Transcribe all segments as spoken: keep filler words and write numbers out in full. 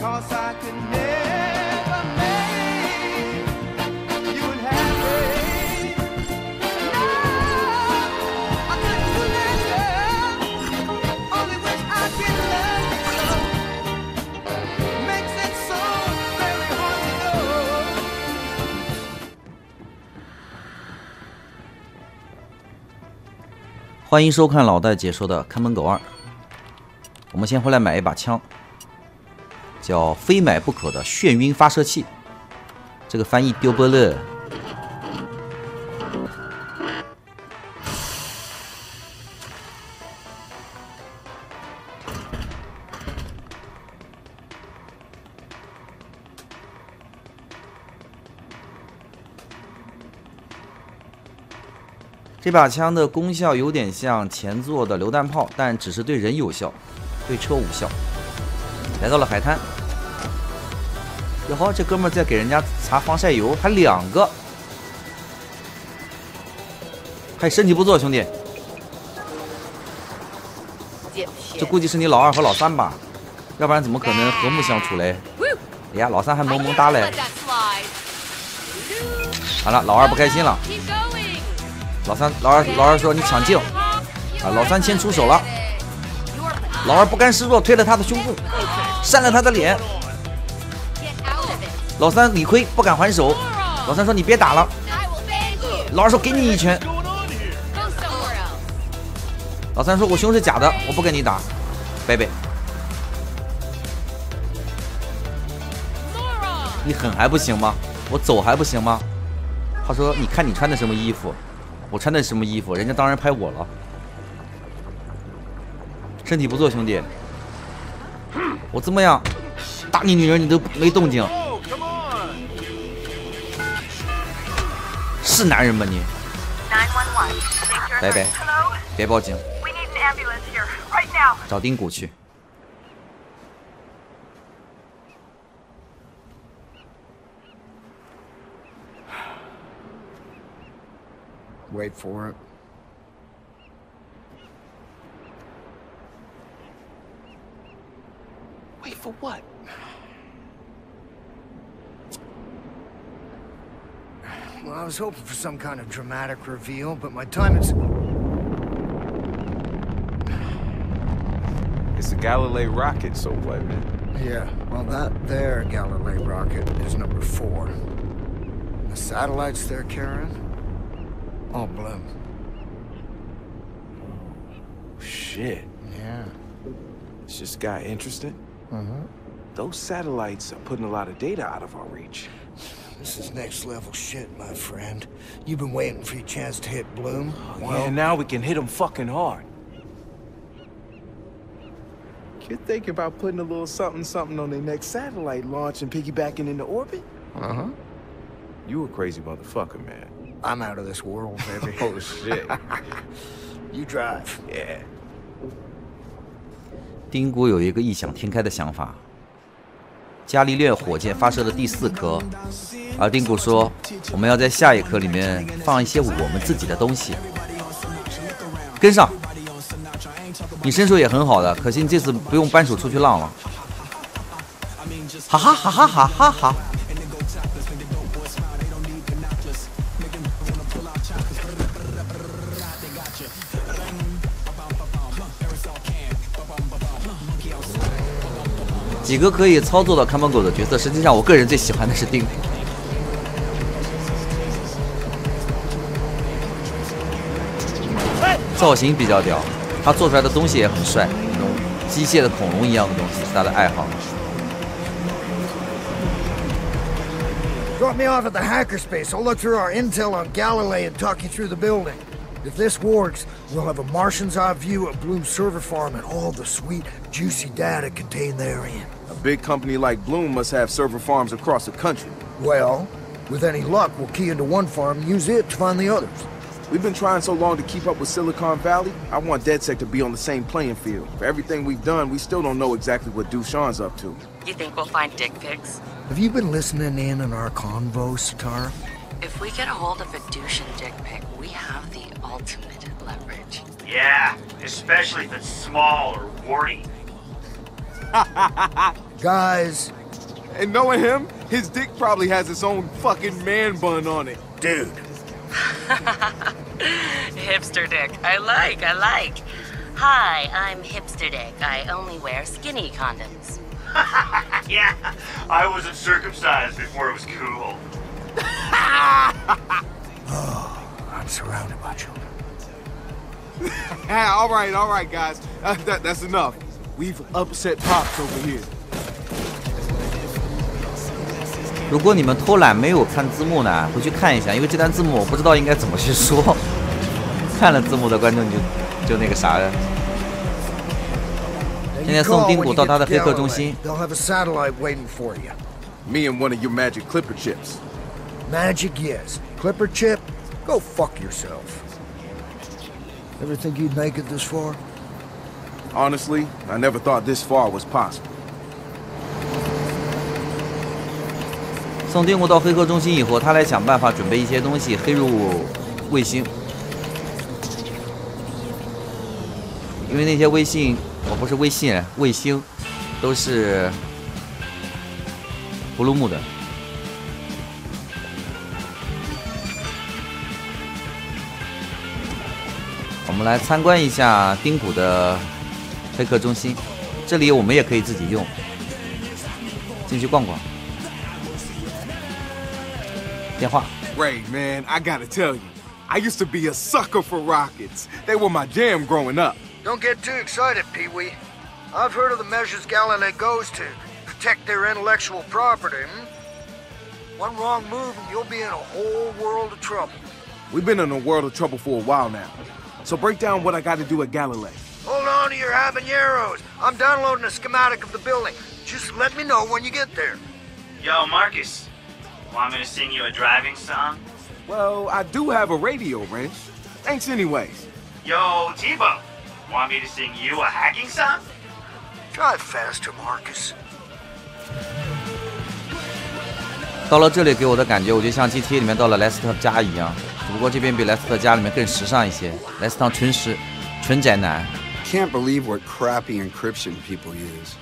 'cause I could never make you unhappy. No, I couldn't do that, girl. Only wish I could love you so. Makes it so very hard to know. 欢迎收看老戴解说的《看门狗二》。我们先回来买一把枪，叫非买不可的眩晕发射器，这个翻译丢波了。这把枪的功效有点像前作的榴弹炮，但只是对人有效，对车无效。来到了海滩，哟呵，这哥们儿在给人家擦防晒油，还两个，还身体不错，兄弟。这估计是你老二和老三吧，要不然怎么可能和睦相处嘞？哎呀，老三还萌萌哒嘞。好了，老二不开心了。老三，老二，老二说你抢镜，啊，老三先出手了，老二不甘示弱，推了他的胸部，扇了他的脸，老三理亏不敢还手，老三说你别打了，老二说给你一拳，老三说我胸是假的，我不跟你打，贝贝，你狠还不行吗？我走还不行吗？他说你看你穿的什么衣服？我穿的什么衣服？人家当然拍我了。身体不错，兄弟。我这么样打你女人，你都没动静，是男人吗你？拜拜，别报警，找丁谷去。 Wait for it. Wait for what? Well, I was hoping for some kind of dramatic reveal, but my time is... It's a Galilei rocket, so what, man? Yeah, well, that there Galilei rocket is number four. The satellites they're carrying? All Bloom. Shit. Yeah. This just got interesting. Uh-huh. Those satellites are putting a lot of data out of our reach. This is next level shit, my friend. You've been waiting for your chance to hit Bloom. Well, yeah, now we can hit them fucking hard. You're thinking about putting a little something something on their next satellite launch and piggybacking into orbit? Uh-huh. You a crazy motherfucker, man. I'm out of this world, baby. Oh, shit. You drive. Yeah. 丁谷有一个异想天开的想法，伽利略火箭发射的第四颗，而丁谷说我们要在下一颗里面放一些我们自己的东西。跟上，你身手也很好的，可惜你这次不用扳手出去浪了。哈哈哈哈哈哈哈！几个可以操作的看门狗的角色，实际上我个人最喜欢的是丁谷。造型比较屌，他做出来的东西也很帅，那种机械的恐龙一样的东西是他的爱好。 Drop me off at the hackerspace. I'll look through our intel on Galilei and talk you through the building. If this works, we'll have a Martian's eye view of Bloom's server farm and all the sweet, juicy data contained therein. A big company like Bloom must have server farms across the country. Well, with any luck, we'll key into one farm and use it to find the others. We've been trying so long to keep up with Silicon Valley, I want DedSec to be on the same playing field. For everything we've done, we still don't know exactly what Dushan's up to. You think we'll find dick pics? Have you been listening in on our convo, Satara? If we get a hold of a Dushan dick pic, we have the ultimate leverage. Yeah, especially if it's small or warty. Guys. And knowing him, his dick probably has its own fucking man bun on it. Dude. Hipster dick. I like, I like. Hi, I'm Hipster dick. I only wear skinny condoms. Yeah, I wasn't circumcised before it was cool. Oh, I'm surrounded by children. all right, all right, guys. Uh, that, that's enough. We've upset Pops over here. 如果你们偷懒没有看字幕呢，回去看一下，因为这段字幕我不知道应该怎么去说。看了字幕的观众就就那个啥了。现在送丁谷到他的黑客中心。 They'll have a satellite waiting for you. Me and one of your magic clipper chips. Magic, yes. Clipper chip? Go fuck yourself. Ever think you'd make it this far? Honestly, I never thought this far was possible. 送丁谷到黑客中心以后，他来想办法准备一些东西黑入卫星，因为那些微信，哦不是微信，卫星都是布鲁姆的。我们来参观一下丁谷的黑客中心，这里我们也可以自己用，进去逛逛。电话。 Ray, man, I gotta tell you, I used to be a sucker for rockets. They were my jam growing up. Don't get too excited, Pee-wee. I've heard of the measures Galilei goes to protect their intellectual property. Hmm? One wrong move and you'll be in a whole world of trouble. We've been in a world of trouble for a while now. So break down what I gotta do at Galilei. Hold on to your habaneros. I'm downloading a schematic of the building. Just let me know when you get there. Yo, Marcus, want me to sing you a driving song? Well, I do have a radio, Wrench. Thanks anyways. Yo, Tebow, want me to sing you a hacking song? Drive faster, Marcus. 到了这里给我的感觉，我就像 G T A 里面到了莱斯特家一样，只不过这边比莱斯特家里面更时尚一些。莱斯特纯实，纯宅男。 Can't believe what crappy encryption people use.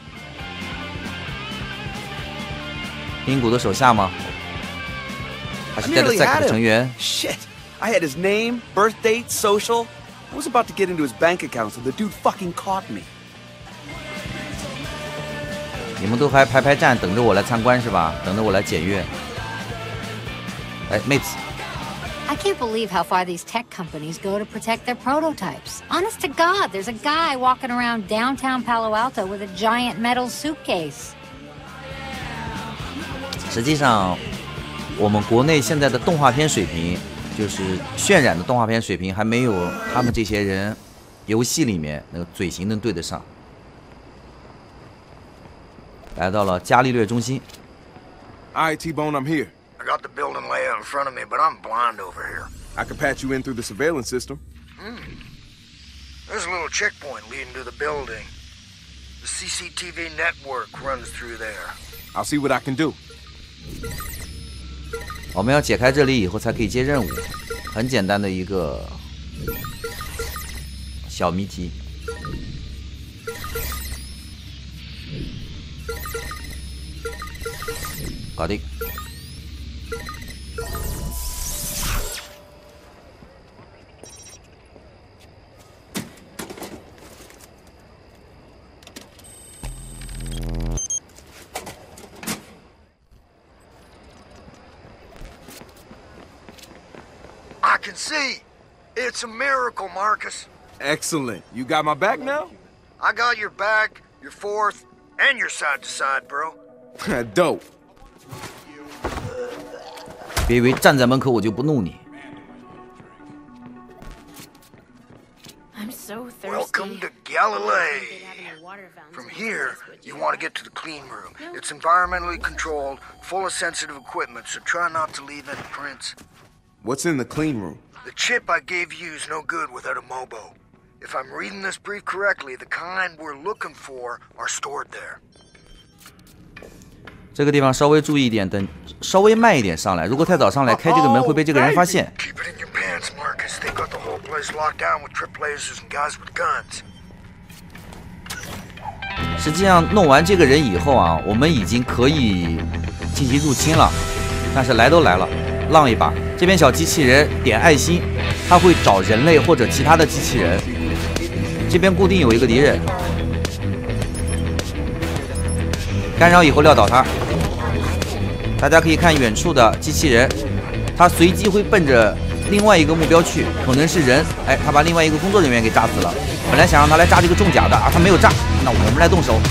丁谷的手下吗？还是带着 Z 的成员？ Shit, I had his name, birth date, social. I was about to get into his bank account, so the dude fucking caught me. 你们都还排排站等着我来参观是吧？等着我来检阅。哎，妹子。 I can't believe how far these tech companies go to protect their prototypes. Honest to God, there's a guy walking around downtown Palo Alto with a giant metal suitcase. 实际上，我们国内现在的动画片水平，就是渲染的动画片水平，还没有他们这些人游戏里面那个嘴型能对得上。来到了伽利略中心。 All right, T-Bone, I'm here. I got the building layout in front of me, but I'm blind over here. I can patch you in through the surveillance system. Hmm. There's a little checkpoint leading to the building. The C C T V network runs through there. I'll see what I can do. 我们要解开这里以后才可以接任务，很简单的一个小谜题。搞定。 I can see. It's a miracle, Marcus. Excellent. You got my back now? I got your back, your fourth, and your side to side, bro. Dope. 别以为站在门口我就不弄你。 I'm so thirsty. Welcome to Galilei. From here, you want to get to the clean room. It's environmentally controlled, full of sensitive equipment, so try not to leave any prints. What's in the clean room? The chip I gave you is no good without a Mobo. If I'm reading this brief correctly, the kind we're looking for are stored there. 这个地方稍微注意一点，等稍微慢一点上来。如果太早上来开这个门，会被这个人发现。 Keep it in your pants, Marcus. They've got the whole place locked down with trip lasers and guys with guns. 实际上弄完这个人以后啊，我们已经可以进行入侵了。但是来都来了，浪一把。这边小机器人点爱心，它会找人类或者其他的机器人。这边固定有一个敌人，干扰以后撂倒他。大家可以看远处的机器人，他随机会奔着另外一个目标去，可能是人。哎，他把另外一个工作人员给炸死了。本来想让他来炸这个重甲的啊，他没有炸，那我们来动手。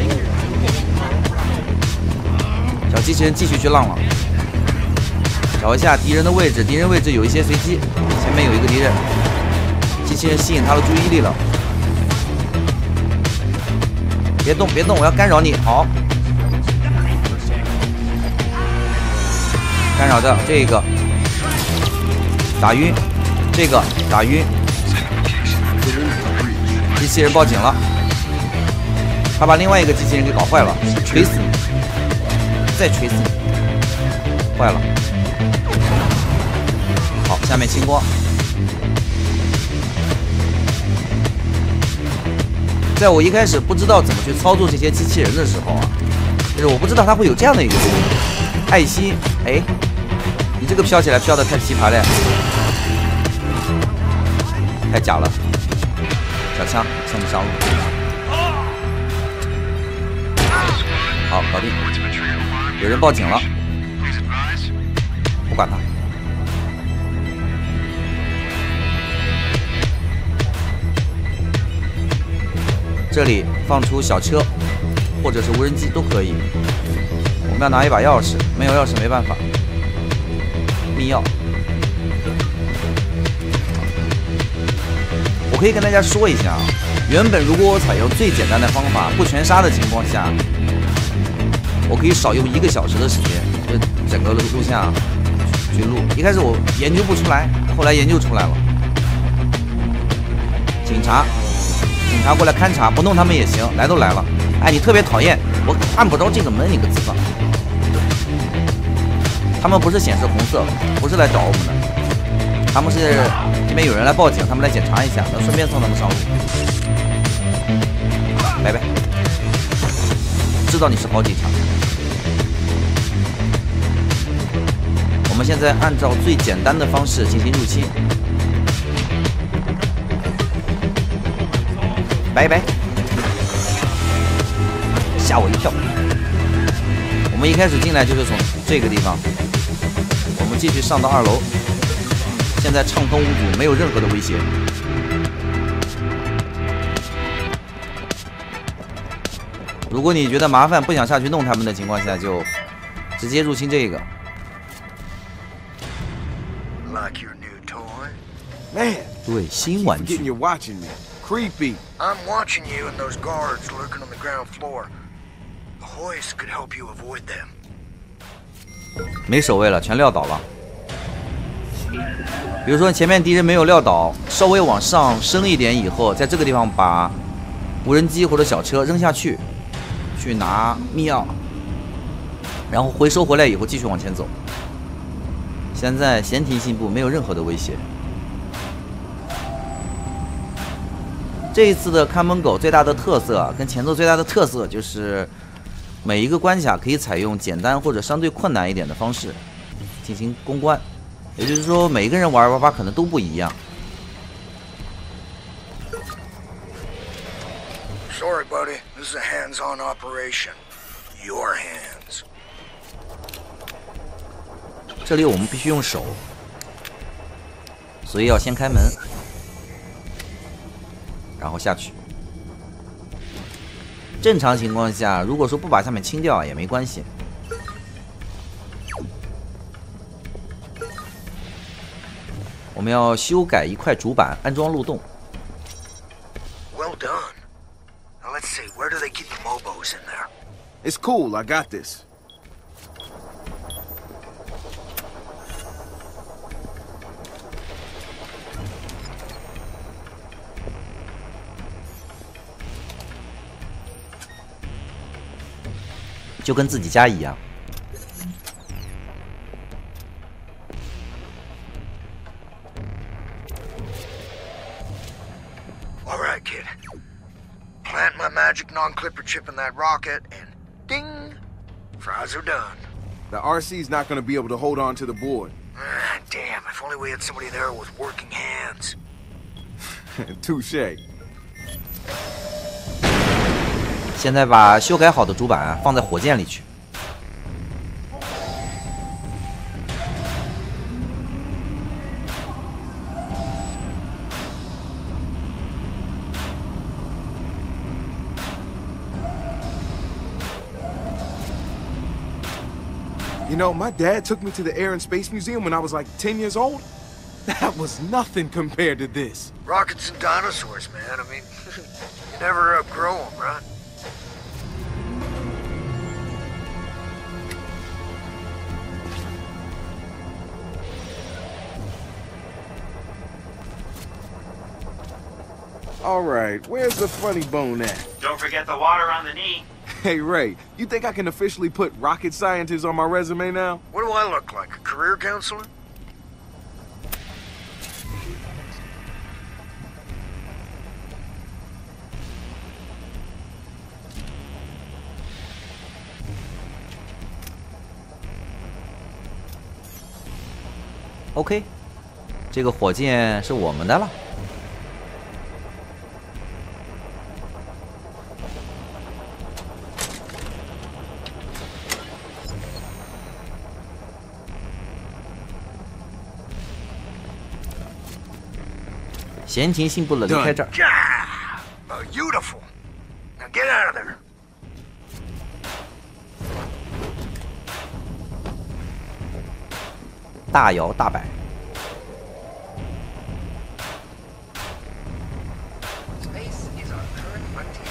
小机器人继续去浪了，找一下敌人的位置，敌人位置有一些随机，前面有一个敌人，机器人吸引他的注意力了。别动，别动，我要干扰你。好，干扰掉这个，打晕，这个打晕。机器人报警了，他把另外一个机器人给搞坏了，锤死你，再锤死你，坏了。好，下面清光。在我一开始不知道怎么去操作这些机器人的时候啊，就是我不知道它会有这样的一个爱心。哎，你这个飘起来飘的太奇葩了呀，太假了。小枪送你上路，好，搞定。有人报警了，不管他。这里放出小车或者是无人机都可以。我们要拿一把钥匙，没有钥匙没办法。密钥。我可以跟大家说一下啊，原本如果我采用最简单的方法，不全杀的情况下，我可以少用一个小时的时间，就整个录像去录。一开始我研究不出来，后来研究出来了。警察。警察过来勘察，不弄他们也行，来都来了。哎，你特别讨厌，我按不着这个门，你个子吧。他们不是显示红色，不是来找我们的，他们是这边有人来报警，他们来检查一下，能顺便送他们上路。拜拜。知道你是好警察。我们现在按照最简单的方式进行入侵。拜拜，吓我一跳。我们一开始进来就是从这个地方，我们继续上到二楼，现在畅通无阻，没有任何的威胁。如果你觉得麻烦，不想下去弄他们的情况下，就直接入侵这个。对，新玩具。 Creepy. I'm watching you and those guards lurking on the ground floor. The hoist could help you avoid them. 没守卫了，全撂倒了。比如说前面敌人没有撂倒，稍微往上升一点以后，在这个地方把无人机或者小车扔下去，去拿密钥，然后回收回来以后继续往前走。现在闲庭信步，没有任何的威胁。这一次的看门狗最大的特色，跟前作最大的特色就是，每一个关卡可以采用简单或者相对困难一点的方式进行攻关，也就是说，每一个人玩玩法可能都不一样。 Sorry, buddy. This is a hands-on operation. Your hands. 这里我们必须用手，所以要先开门。然后下去。正常情况下，如果说不把下面清掉也没关系。我们要修改一块主板，安装漏洞。 Well done. Now let's see, where do they keep the mobos in there? It's cool, I got this. 就跟自己家一样。 All right, kid. Plant my magic non-clipper chipping that rocket, and ding, fries are done. The R C's not gonna be able to hold on to the board. Ah, damn, if only we had somebody there with working hands. Touche. 现在把修改好的主板放在火箭里去。 You know, my dad took me to the Air and Space Museum when I was like ten years old. That was nothing compared to this. Rockets and dinosaurs, man. I mean, you never outgrow them, right? All right, where's the funny bone at? Don't forget the water on the knee. Hey, Ray, you think I can officially put rocket scientist on my resume now? What do I look like, a career counselor? OK， 这个火箭是我们的了。闲庭信步的离开这儿。 Yeah, beautiful. Now get out of there. 大摇大摆。 Space is our current frontier.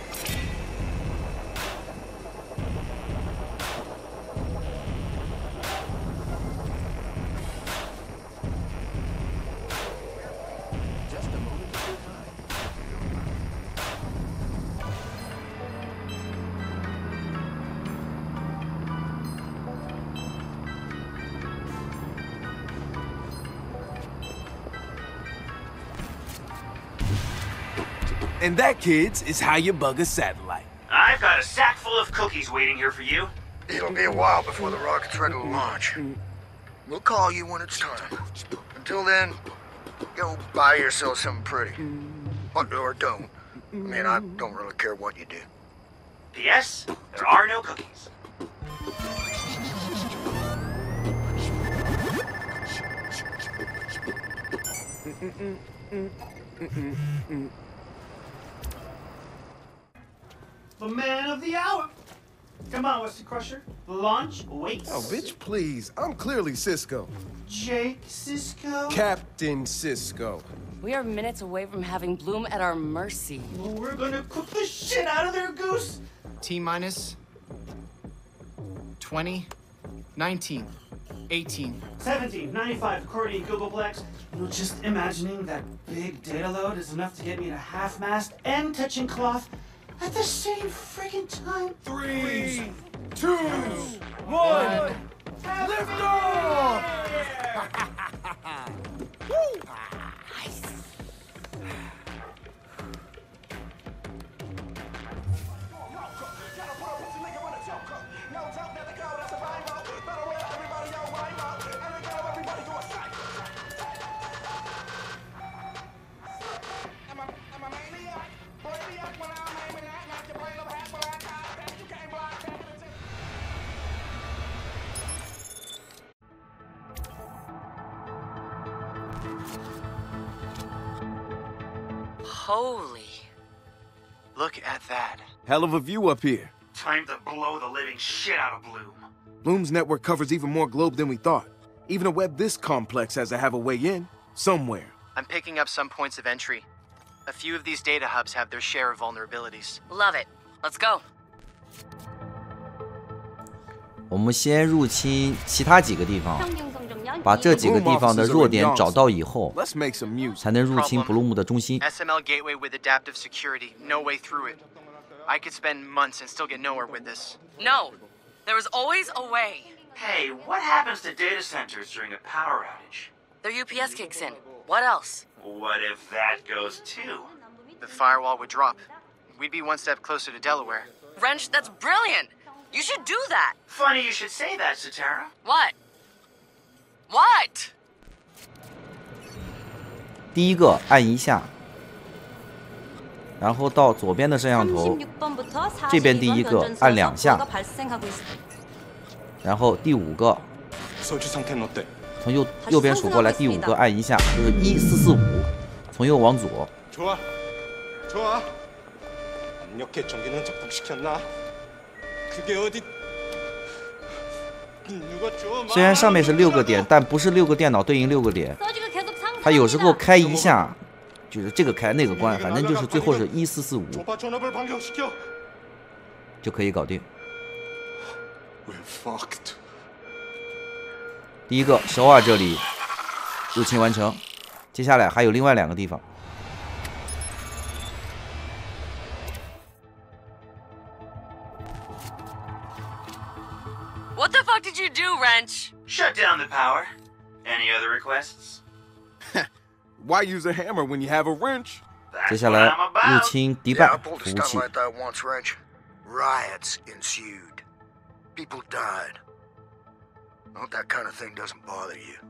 And that, kids, is how you bug a satellite. I've got a sack full of cookies waiting here for you. It'll be a while before the rocket's ready to launch. We'll call you when it's time. Until then, go buy yourself something pretty. Or, or don't. I mean, I don't really care what you do. P S. There are no cookies. The man of the hour. Come on, Westy Crusher. The launch waits. Oh, bitch, please. I'm clearly Cisco. Jake Sisko? Captain Cisco. We are minutes away from having Bloom at our mercy. Well, we're gonna cook the shit out of their goose. T minus twenty, nineteen, eighteen. seventeen, ninety-five, accordion, Googleplex. You know, just imagining that big data load is enough to get me to half-mast and touching cloth at the same friggin' time. Three, two, one, lift off! Woo! Holy. Look at that. Hell of a view up here. Time to blow the living shit out of Bloom. Bloom's network covers even more globe than we thought. Even a web this complex has to have a way in, somewhere. I'm picking up some points of entry. A few of these data hubs have their share of vulnerabilities. Love it. Let's go. 我们先入侵其他几个地方，把这几个地方的弱点找到以后，才能入侵 Bloom 的中心。 S M L gateway with adaptive security. No way through it. I could spend months and still get nowhere with this. No. There is always a way. Hey, what happens to data centers during a power outage? Their U P S kicks in. What else? What if that goes too? The firewall would drop. we'd be one step closer to Delaware. Wrench, that's brilliant. You should do that. Funny you should say that, Satara. What? What? 第一个按一下，然后到左边的摄像头，这边第一个按两下，然后第五个从右右边数过来，第五个按一下，就是一四四五，从右往左。 좋아, 좋아. 압력계 전기는 작동시켰나? 그게 어디? 누가 좀. 虽然上面是六个点，但不是六个电脑对应六个点。它有时候开一下，就是这个开那个关，反正就是最后是一四四五，就可以搞定。第一个首尔这里入侵完成，接下来还有另外两个地方。 What the fuck did you do, Wrench? Shut down the power. Any other requests? Why use a hammer when you have a wrench? 接下来入侵迪拜 Yeah, I 服 pulled 务 a 器 stunt。like that once, Wrench. Riots ensued. People died. I hope that kind of thing doesn't bother you.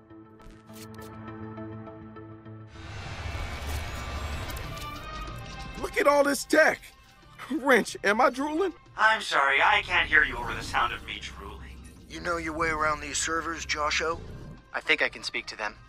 Look at all this tech. Wrench, am I drooling? I'm sorry, I can't hear you over the sound of me drooling. You know your way around these servers, Josho? I think I can speak to them.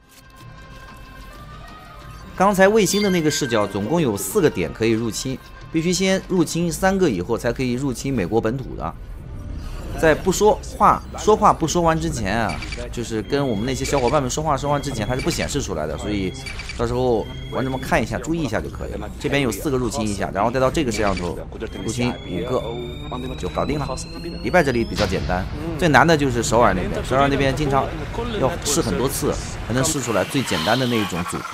刚才卫星的那个视角总共有四个点可以入侵，必须先入侵三个以后才可以入侵美国本土的。在不说话、说话不说完之前啊，就是跟我们那些小伙伴们说话说完之前，它是不显示出来的，所以到时候观众们看一下、注意一下就可以了。这边有四个入侵一下，然后再到这个摄像头入侵五个，就搞定了。迪拜这里比较简单，最难的就是首尔那边，首尔那边经常要试很多次才能试出来最简单的那一种组合。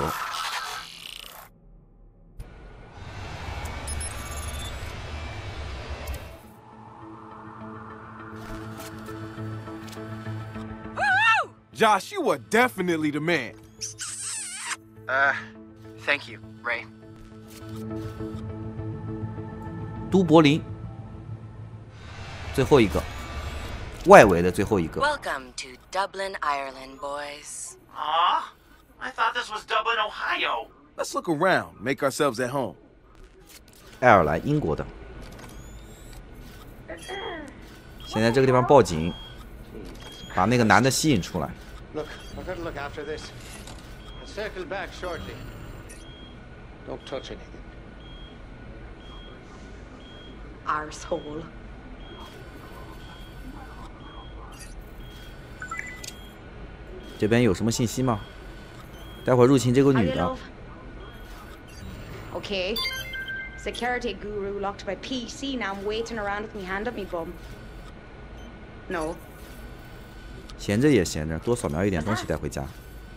Josh, you are definitely the man. Uh, thank you, Ray. 都柏林，最后一个，外围的最后一个。 Welcome to Dublin, Ireland, boys. Aw, I thought this was Dublin, Ohio. Let's look around, make ourselves at home. 爱尔兰，英国的。现在这个地方报警，把那个男的吸引出来。 Look, I've got to look after this. I'll circle back shortly. Don't touch anything. Arsehole. 这边有什么信息吗？待会儿入侵这个女的。 Okay. Security guru locked by P C. Now I'm waiting around with me hand up me bum. No. 闲着也闲着，多扫描一点东西带回家。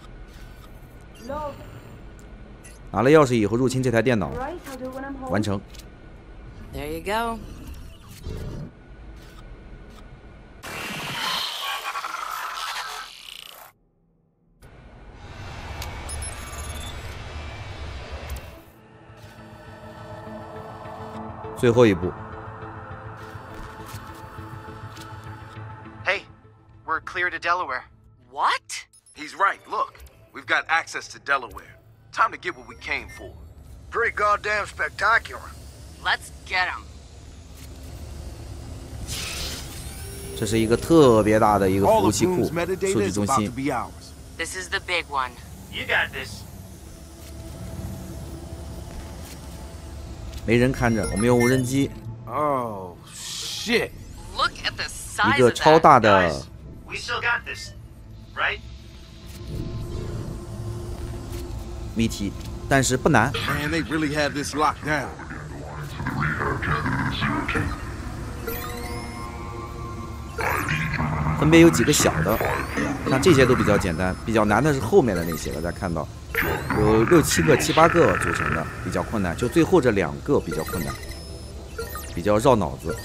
拿了钥匙以后入侵这台电脑，完成。 There you go. 最后一步。 Hey, we're clear to Delaware. What? He's right. Look, we've got access to Delaware. Time to get what we came for. Pretty goddamn spectacular. Let's get him. 这是一个特别大的一个服务器库、数据中心。 This is the big one. You got this. 没人看着，我们用无人机。 Oh shit! Look at the size 一个 of 超 that. 大的 We still got this, right? 谜题，但是不难。 Man, they really have this locked down. 分别有几个小的，像这些都比较简单，比较难的是后面的那些，大家看到有六七个、七八个组成的，比较困难。就最后这两个比较困难，比较绕脑子。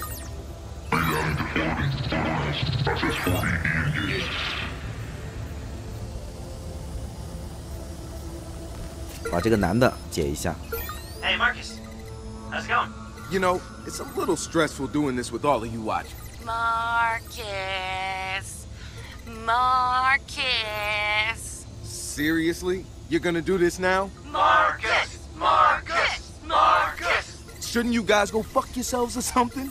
把这个男的解一下。 Hey, Marcus. How's it going? You know, it's a little stressful doing this with all of you watching. Marcus. Marcus. Seriously? You're gonna do this now? Marcus! Marcus! Marcus! Shouldn't you guys go fuck yourselves or something?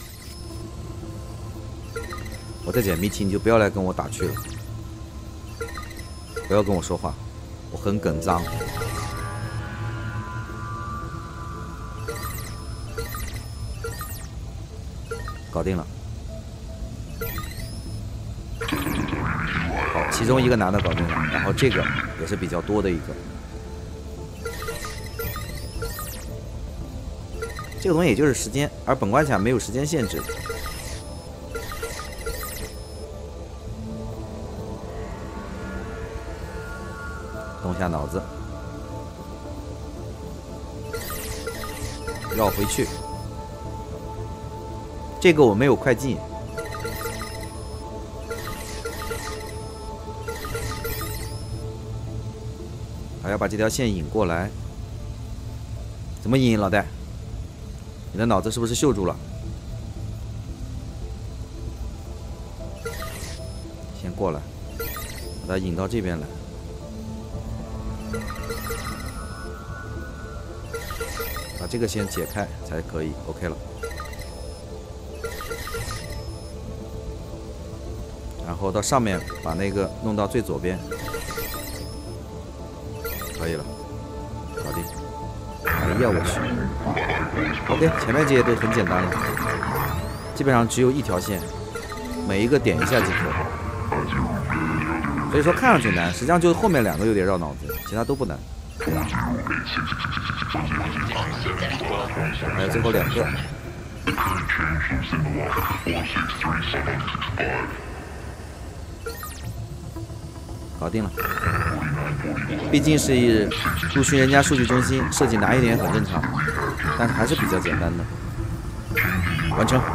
我在解谜题，你就不要来跟我打趣了，不要跟我说话，我很紧张。搞定了。好，其中一个男的搞定了，然后这个也是比较多的一个。这个东西也就是时间，而本关卡没有时间限制。动下脑子，绕回去。这个我没有快进，还要把这条线引过来。怎么引，老戴？你的脑子是不是锈住了？先过来，把它引到这边来。把这个先解开才可以 ，OK 了。然后到上面把那个弄到最左边，可以了，搞定。哎呀，我去 ！OK， 前面这些都很简单了，基本上只有一条线，每一个点一下即可。所以说看上去难，实际上就是后面两个有点绕脑子，其他都不难。还有最后两个。搞定了，毕竟是入侵人家数据中心，设计难一点很正常，但是还是比较简单的。完成。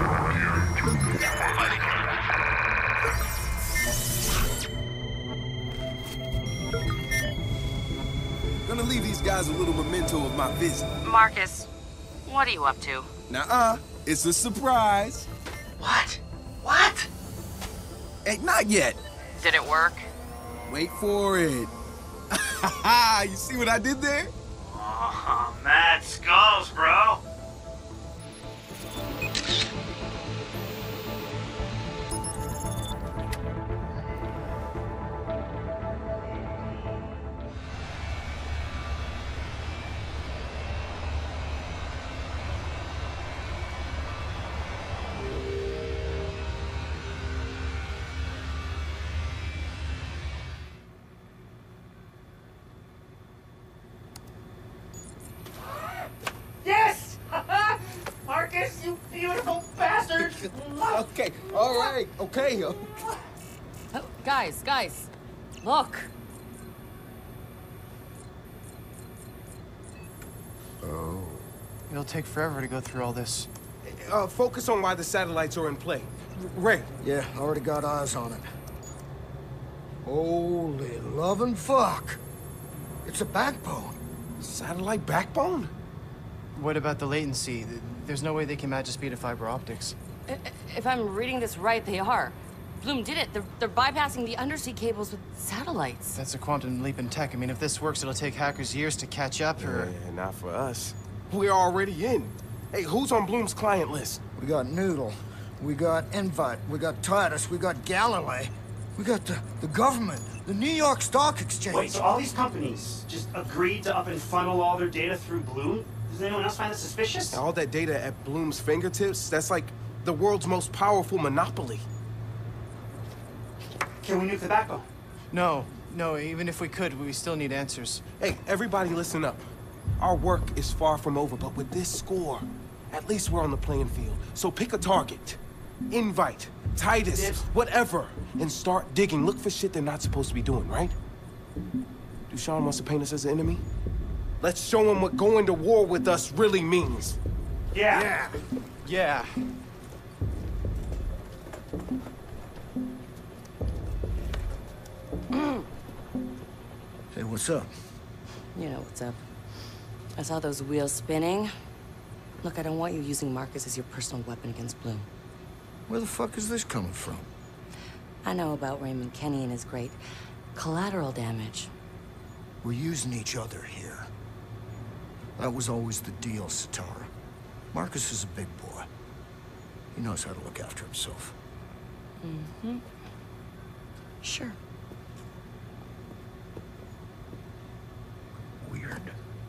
Gonna leave these guys a little memento of my visit. Marcus, what are you up to? Nuh-uh, it's a surprise. What? What? Hey, not yet. Did it work? Wait for it. You see what I did there? Oh, mad skulls, bro. Yes! Marcus, you beautiful bastard! Okay, all right, okay. Oh, guys, guys, look. Oh. It'll take forever to go through all this. Uh, focus on why the satellites are in play. Ray. Yeah, already got eyes on it. Holy lovin' fuck. It's a backbone. Satellite backbone? What about the latency? There's no way they can match the speed of fiber optics. If I'm reading this right, they are. Bloom did it. They're, they're bypassing the undersea cables with satellites. That's a quantum leap in tech. I mean, if this works, it'll take hackers years to catch up, or... Yeah, not for us. We're already in. Hey, who's on Bloom's client list? We got Noodle. We got Invite. We got Titus. We got Galilee. We got the, the government. The New York Stock Exchange. Wait, so all these companies just agreed to up and funnel all their data through Bloom? Does anyone else find that suspicious? All that data at Bloom's fingertips, that's like the world's most powerful monopoly. Can we nuke the backbone? No, no, even if we could, we still need answers. Hey, everybody listen up. Our work is far from over, but with this score, at least we're on the playing field. So pick a target. Invite, Titus, Dibs. whatever, and start digging. Look for shit they're not supposed to be doing, right? Dushan wants to paint us as an enemy? Let's show him what going to war with us really means. Yeah. Yeah. Hey, what's up? You know what's up. I saw those wheels spinning. Look, I don't want you using Marcus as your personal weapon against Bloom. Where the fuck is this coming from? I know about Raymond Kenny and his great collateral damage. We're using each other here. That was always the deal, Sitara. Marcus is a big boy. He knows how to look after himself. Mm-hmm. Sure. Weird.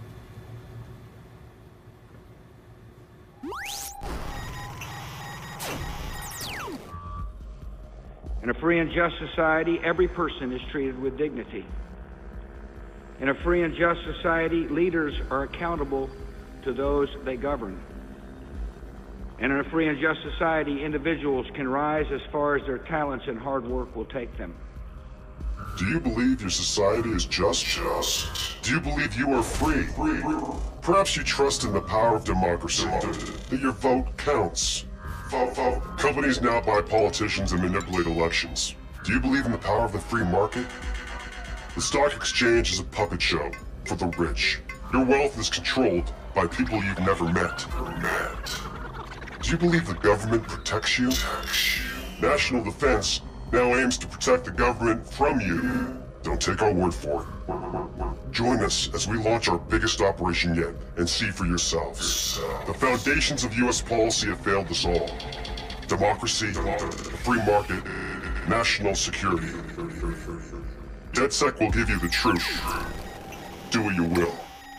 In a free and just society, every person is treated with dignity. In a free and just society, leaders are accountable to those they govern. And in a free and just society, individuals can rise as far as their talents and hard work will take them. Do you believe your society is just? Just. Do you believe you are free? Free. Perhaps you trust in the power of democracy, that your vote counts. Vote, vote. Companies now buy politicians and manipulate elections. Do you believe in the power of the free market? The stock exchange is a puppet show for the rich. Your wealth is controlled by people you've never met. met. Do you believe the government protects you? National defense now aims to protect the government from you. Don't take our word for it. Join us as we launch our biggest operation yet and see for yourselves. The foundations of U S policy have failed us all. Democracy, the free market, national security. DedSec will give you the truth. Do what you will.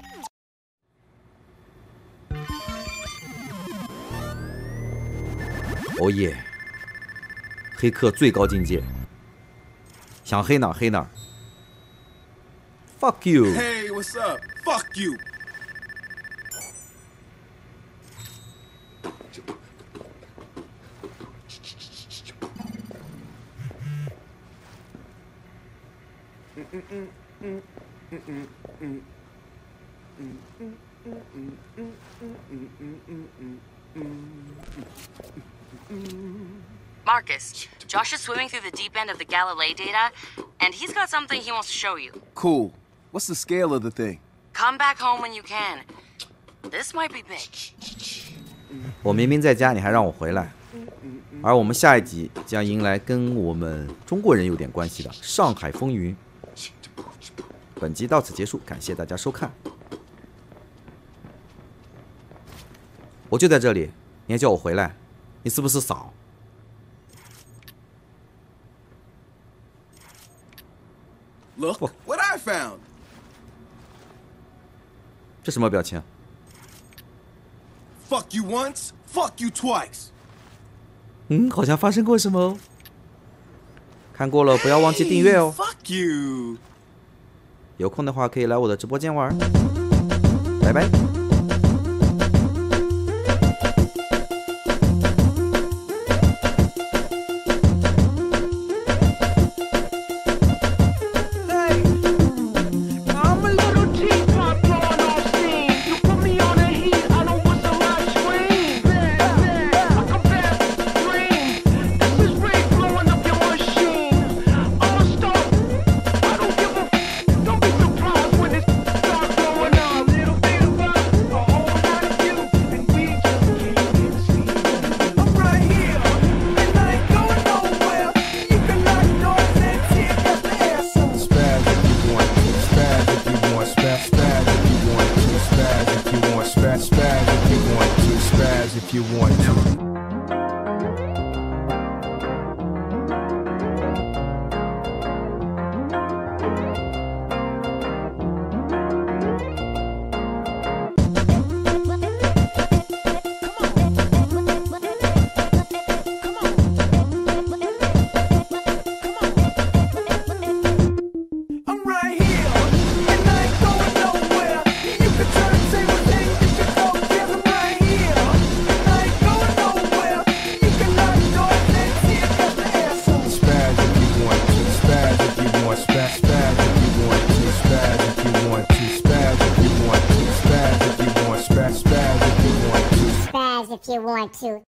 哦耶！黑客最高境界，想黑哪儿黑哪儿。Fuck you! Hey, what's up? Fuck you! Marcus, Josh is swimming through the deep end of the Galilei data, and he's got something he wants to show you. Cool. What's the scale of the thing? Come back home when you can. This might be big. 我明明在家，你还让我回来。而我们下一集将迎来跟我们中国人有点关系的《上海风云》。本集到此结束，感谢大家收看。我就在这里，你还叫我回来，你是不是傻？ Look what I found. 这什么表情 ？Fuck you once, fuck you twice. 嗯，好像发生过什么哦。看过了不要忘记订阅哦。 Fuck you. 有空的话可以来我的直播间玩。拜拜。 If you want to. If you want to.